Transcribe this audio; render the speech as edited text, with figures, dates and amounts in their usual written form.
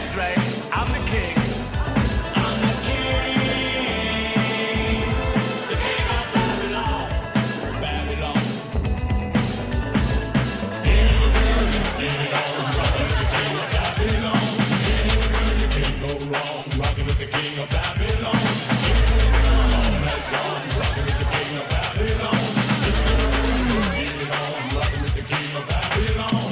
That's right, I'm the king. I'm the king of Babylon. Babylon. In the world, let's get it on. Rockin' with the king of Babylon. In the world, you can't go wrong. Rockin' with the king of Babylon. In the world, all night long. Rockin' with the king of Babylon. In the world, let's get it on. Rockin' with the king of Babylon.